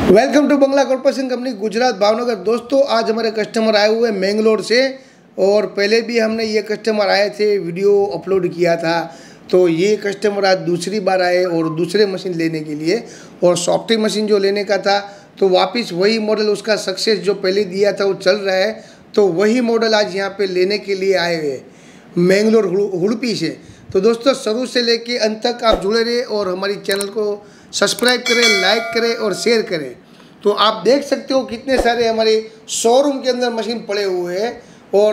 Welcome to Bangla corporation company Gujarat Bhavnagar. दोस्तों आज हमारे कस्टमर आए हुए मैंगलोर से और पहले भी हमने ये कस्टमर आए थे, वीडियो अपलोड किया था। तो ये कस्टमर आज दूसरी बार आए और दूसरे मशीन लेने के लिए, और सॉफ्टवेयर मशीन जो लेने का था तो वापस वही मॉडल उसका सक्सेस जो पहले दिया था वो चल रहा है, तो वही मॉडल आज यहाँ पे लेने के लिए आए हुए मैंगलोर उडुपी से। तो दोस्तों शुरू से लेके अंत तक आप जुड़े रहे और हमारी चैनल को सब्सक्राइब करें, लाइक करें और शेयर करें। तो आप देख सकते हो कितने सारे हमारे शोरूम के अंदर मशीन पड़े हुए हैं, और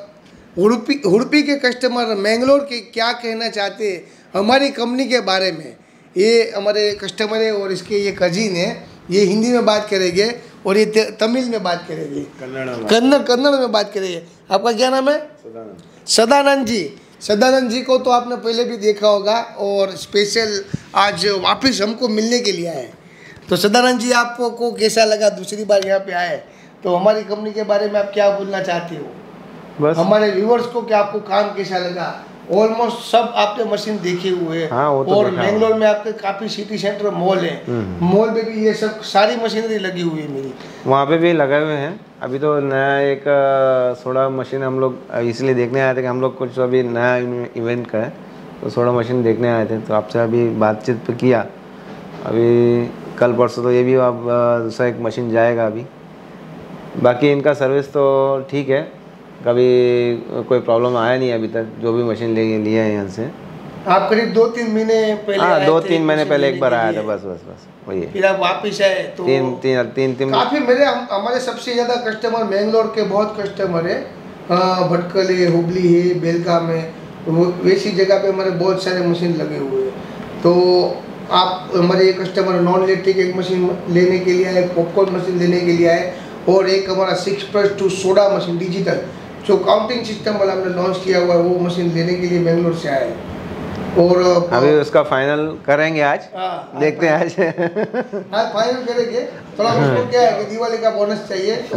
उडुपी के कस्टमर मैंगलोर के क्या कहना चाहते हैं हमारी कंपनी के बारे में। ये हमारे कस्टमर है और इसके ये कजिन है, ये हिंदी में बात करेंगे और ये तमिल में बात करेंगे, कन्नड़ में बात करेंगे। आपका क्या नाम है? सदानंद जी। सदानंद जी को तो आपने पहले भी देखा होगा और स्पेशल आज वापस हमको मिलने के लिए आए। तो सदानंद जी आपको कैसा लगा दूसरी बार यहाँ पे आए? तो हमारी कंपनी के बारे में आप क्या बोलना चाहते हो? बस हमारे व्यूवर्स को क्या आपको काम कैसा लगा? ऑलमोस्ट सब आपने मशीन देखे हुए हैं। हाँ, वो तो और मैंगलोर में आपके काफ़ी सिटी सेंटर मॉल है, मॉल में भी ये सब सारी मशीनरी लगी हुई है मेरी, वहाँ पे भी लगे हुए हैं। अभी तो नया एक सोडा मशीन हम लोग इसलिए देखने आए थे कि हम लोग कुछ अभी नया इवेंट का है, तो सोडा मशीन देखने आए थे। तो आपसे अभी बातचीत पे किया, अभी कल परसों तो ये भी अब दूसरा एक मशीन जाएगा अभी। बाकी इनका सर्विस तो ठीक है, कभी कोई प्रॉब्लम आया नहीं अभी तक, जो भी मशीन लिए हैं यहाँ से। आप करीब 2-3 महीने पहले? हाँ, 2-3 महीने पहले एक बार आया था, बस वही है। फिर आप वापिस आए तो तीन काफ़ी हमारे सबसे ज़्यादा कस्टमर मैंगलोर के बहुत कस्टमर है, भटकल है, हुबली है, बेलगाम है, वैसी जगह पे हमारे बहुत सारे मशीन लगे हुए हैं। तो आप हमारे कस्टमर नॉन इलेक्ट्रिक एक मशीन लेने के लिए आए, पॉपकॉर्न मशीन लेने के लिए आए, और एक हमारा 6+2 सोडा मशीन डिजिटल जो काउंटिंग सिस्टम वाला हमने लॉन्च किया हुआ है, वो मशीन लेने के लिए मैंगलोर से आए। और अभी उसका फाइनल करेंगे आज। देखते हैं आज। हाँ, फाइनल करेंगे। थोड़ा उसको क्या है कि दिवाली का बोनस चाहिए तो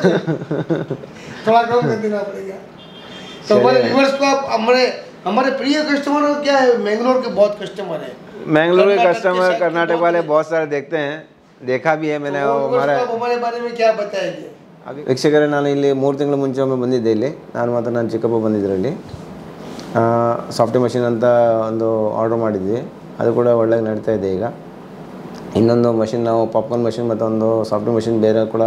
थोड़ा कम कर देना पड़ेगा। तो हमारे व्यूअर्स को आप हमारे प्रिय कस्टमर क्या है, मैंगलोर के बहुत कस्टमर है। मैंगलोर के कस्टमर कर्नाटक वाले बहुत सारे देखते हैं, देखा भी है मैंने। हमारे बारे में क्या बताएंगे? ವೀಕ್ಷಕರೇ, ನಾನು ಇಲ್ಲಿ 3 ತಿಂಗಳ ಮುಂಚೆ ಒಮ್ಮೆ ಬಂದಿದ್ದೆ ಇಲ್ಲಿ, ನಾನು ಮತ್ತು ನನ್ನ ಚಿಕ್ಕಪ್ಪ ಬಂದಿದ್ದರಲ್ಲಿ ಸಾಫ್ಟ್ವೇರ್ ಮಷಿನ್ ಅಂತ ಒಂದು ಆರ್ಡರ್ ಮಾಡಿದ್ವಿ, ಅದು ಕೂಡ ಒಳ್ಳೆಗೆ ನಡೀತಾ ಇದೆ ಈಗ. ಇನ್ನೊಂದು ಮಷಿನ್ ನಾವು ಪಾಪ್ಕಾರ್ನ್ ಮಷಿನ್ ಮತ್ತು ಒಂದು ಸಾಫ್ಟ್ವೇರ್ ಮಷಿನ್ ಬೇರೆ ಕೂಡ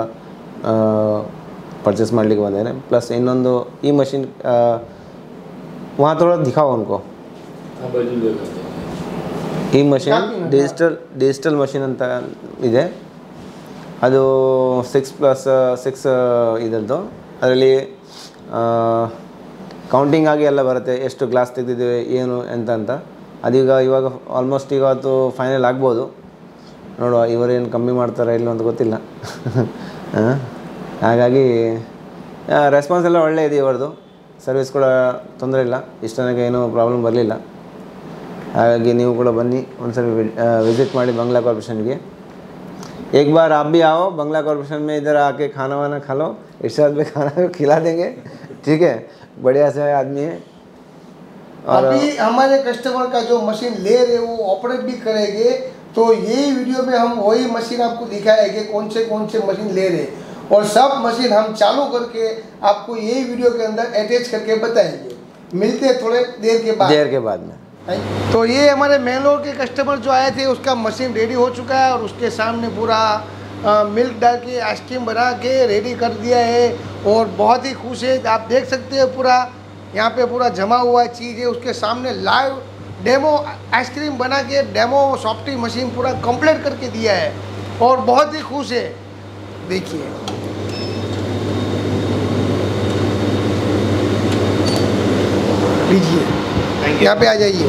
परचेस ಮಾಡಲಿಕ್ಕೆ ಬಂದೇನೆ। ಪ್ಲಸ್ ಇನ್ನೊಂದು ಈ ಮಷಿನ್ वहाँ थोड़ा दिखाओ उनको। ಈ ಮಷಿನ್ ಡಿಜಿಟಲ್ ಮಷಿನ್ ಅಂತ ಇದೆ, ಅದು 6+6 ಇದರದ್ದು। ಅದರಲ್ಲಿ ಕೌಂಟಿಂಗ್ ಆಗಿ ಎಲ್ಲ ಬರುತ್ತೆ, ಎಷ್ಟು ಗ್ಲಾಸ್ ತೆಗೆದಿದ್ದೇವೆ ಏನು ಎಂತ ಅಂತ। ಇವಾಗ ಆಲ್ಮೋಸ್ಟ್ ಇವತ್ತು ಫೈನಲ್ ಆಗ್ಬೋದು, ನೋಡುವ ಇವರೇನು ಕಮ್ಮಿ ಮಾಡ್ತಾರೆ ಇಲ್ಲ ಅಂತ ಗೊತ್ತಿಲ್ಲ। ಹಾಗಾಗಿ ರೆಸ್ಪಾನ್ಸ್ ಎಲ್ಲ ಒಳ್ಳೆ ಇದೆ ಇವರದು, ಸರ್ವಿಸ್ ಕೂಡ ತೊಂದರೆ ಇಲ್ಲ, ಇಷ್ಟು ತನಕ ಏನೂ ಪ್ರಾಬ್ಲಮ್ ಬರಲಿಲ್ಲ। ಹಾಗಾಗಿ ನೀವು ಕೂಡ ಬನ್ನಿ, ಒಂದ್ಸರಿ ವಿಸಿಟ್ ಮಾಡಿ बंगला कॉर्पोरेशन के। एक बार आप भी आओ बंगला कॉर्पोरेशन में, इधर आके खाना वाना खा लो, इर्शाद में खाना खिला देंगे, ठीक है? बढ़िया से आदमी है। और अभी हमारे कस्टमर का जो मशीन ले रहे वो ऑपरेट भी करेंगे, तो ये वीडियो में हम वही मशीन आपको दिखाएंगे कौन से मशीन ले रहे, और सब मशीन हम चालू करके आपको यही वीडियो के अंदर अटैच करके बताएंगे। मिलते हैं थोड़े देर के बाद में। तो ये हमारे मैंगलोर के कस्टमर जो आए थे उसका मशीन रेडी हो चुका है, और उसके सामने पूरा मिल्क डाल के आइसक्रीम बना के रेडी कर दिया है, और बहुत ही खुश है। आप देख सकते हैं पूरा यहाँ पे पूरा जमा हुआ चीज़ है, उसके सामने लाइव डेमो आइसक्रीम बना के डेमो सॉफ्टी मशीन पूरा कंप्लीट करके दिया है, और बहुत ही खुश है। देखिए लीजिए, यहाँ पे आ जाइए,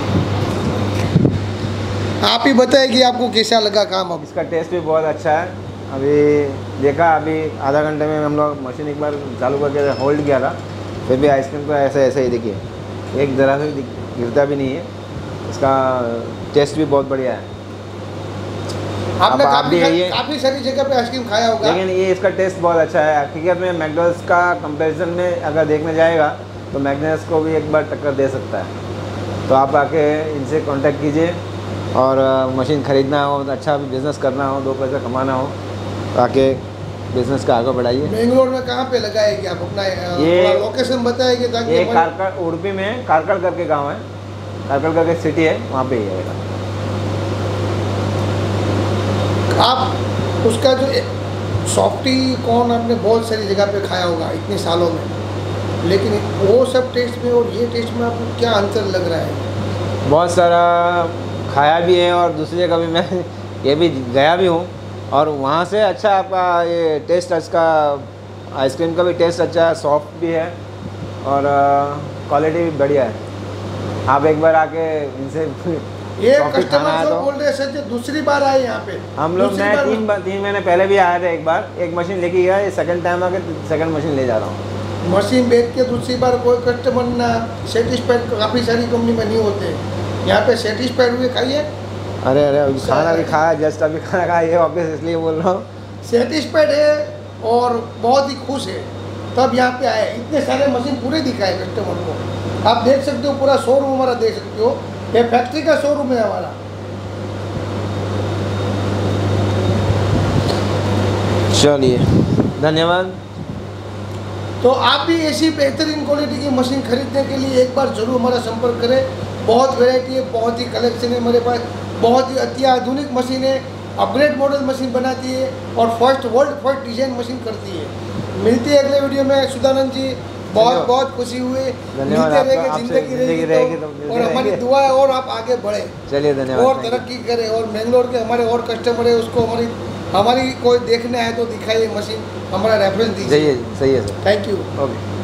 आप ही बताइए कि आपको कैसा लगा काम। अब इसका टेस्ट भी बहुत अच्छा है। अभी देखा, अभी आधा घंटे में हम लोग मशीन एक बार चालू करके होल्ड किया था, फिर भी आइसक्रीम तो ऐसा ही देखिए, एक ज़रा से गिरता भी नहीं है। इसका टेस्ट भी बहुत बढ़िया है। आपने काफ़ी सारी जगह पे आइसक्रीम खाया होगा, लेकिन ये इसका टेस्ट बहुत अच्छा है। हकीकत में मैकडॉनल्ड्स का कंपैरिजन में अगर देखने जाएगा तो मैकडॉनल्ड्स को भी एक बार टक्कर दे सकता है। तो आप आके इनसे कांटेक्ट कीजिए, और मशीन ख़रीदना हो, अच्छा बिज़नेस करना हो, 2 पैसा कमाना हो, ताकि बिज़नेस का आगे बढ़ाइए। बेंगलोर में कहाँ पे लगाएगी आप अपना ये लोकेशन बताएगी ताकि ये कारकल उड़पी में कारकल करके गांव है, कारकल करके सिटी है, वहाँ पे ही है। आप उसका जो सॉफ्टी कॉर्न आपने बहुत सारी जगह पे खाया होगा इतने सालों में, लेकिन वो सब टेस्ट में और ये टेस्ट में आपको क्या अंतर लग रहा है? बहुत सारा खाया भी है और दूसरी जगह भी मैं ये भी गया भी हूँ, और वहाँ से अच्छा आपका ये टेस्ट, इसका आइसक्रीम का भी टेस्ट अच्छा है, सॉफ्ट भी है और क्वालिटी भी बढ़िया है। आप एक बार आके इनसे ये कस्टमर जो बोल रहे सर दूसरी बार आए यहाँ पे? हम लोग, मैं 3 महीने पहले भी आया था, एक बार एक मशीन लेके गया, ये सेकंड टाइम आके सेकंड मशीन ले जा रहा हूँ। मशीन बेच के दूसरी बार कोई कस्टमर ना सेटिस्फाइड काफ़ी सारी कंपनी में नहीं होते, यहाँ पे सेटिस्फाइड हुए खाइए। अरे अभी खाना भी खाया, जस्ट अभी खाना खाया, ये वापस इसलिए बोल रहा हूँ। सेटिस्फाइड है और बहुत ही खुश है, तब यहाँ पे आए। इतने सारे मशीन पूरे दिखाए कस्टमर को, आप देख सकते हो, पूरा शोरूम हमारा देख सकते हो, ये फैक्ट्री का शोरूम है हमारा। चलिए, धन्यवाद। तो आप भी ऐसी बेहतरीन क्वालिटी की मशीन खरीदने के लिए एक बार जरूर हमारा संपर्क करें। बहुत वैरायटी है, बहुत ही कलेक्शन है मेरे पास, बहुत ही अति आधुनिक मशीन है, अपग्रेड मॉडल मशीन बनाती है और वर्ल्ड फर्स्ट डिजाइन मशीन करती है। मिलती है अगले वीडियो में। सुधानंद जी बहुत बहुत खुशी हुई, मिलते रहेंगे, जिंदगी रहेगी तो, और हमारी दुआ है और आप आगे बढ़े। चलिए, धन्यवाद। और तरक्की करें, और बेंगलोर के हमारे और कस्टमर है उसको हमारी कोई देखने आए तो दिखाइए मशीन, हमारा रेफरेंस दीजिए। सही है सर। Thank you. ओके।